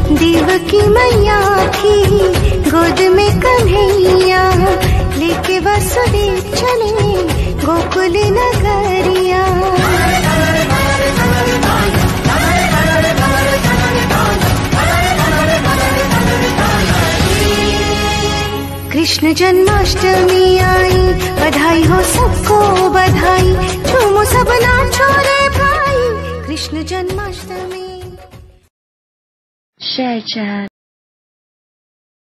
देवकी मैया थी गोद में कन्हैया, लेके वसुदेव चले गोकुल नगरिया। कृष्ण जन्माष्टमी आई, बधाई हो सबको बधाई, झूमो सब नाचो रे भाई, कृष्ण जन्माष्टमी। Share chat.